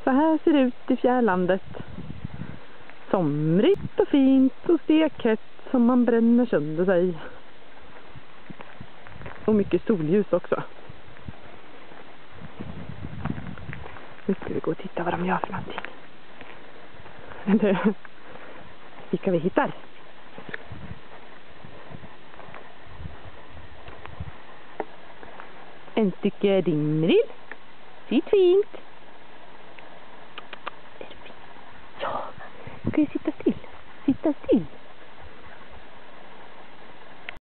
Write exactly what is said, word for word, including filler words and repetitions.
Så här ser det ut i fjärlandet. Somrigt och fint och stekhett som man bränner sönder sig. Och mycket solljus också. Nu ska vi gå och titta vad de gör för någonting. Eller vilka vi hittar. En stycke dimrill. Sitt fint.